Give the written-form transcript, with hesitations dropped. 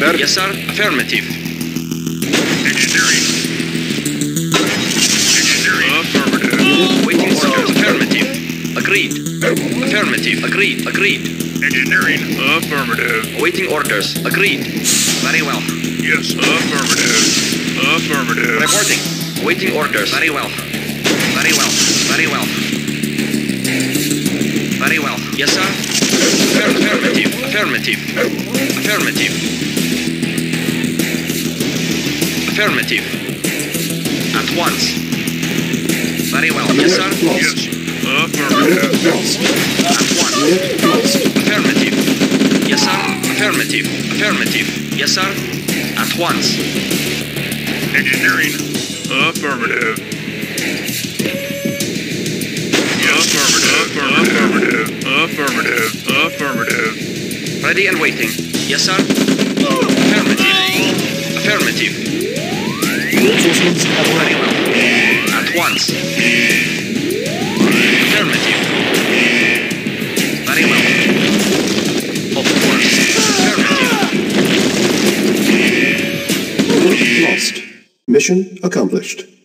sir. Yes, sir. Affirmative. Engineering. Engineering. Affirmative. Waiting orders. Affirmative. Agreed. Affirmative. Agreed. Agreed. Engineering. Affirmative. Waiting orders. Agreed. Very well. Yes, affirmative. Affirmative. Reporting. Waiting orders. Very well. Very well. Very well. Very well. Yes, sir. Affirmative. Affirmative. Affirmative. Affirmative. At once. Very well. Yes, sir. Yes. Affirmative. At once. Affirmative. Yes, sir. Affirmative. Affirmative. Yes, sir. At once. Engineering. Affirmative. Affirmative. Affirmative. Affirmative. Affirmative. Ready and waiting. Yes, sir. Affirmative. Affirmative. Very well. At once. Affirmative. Very well. Of course. Affirmative. Lost. Mission accomplished.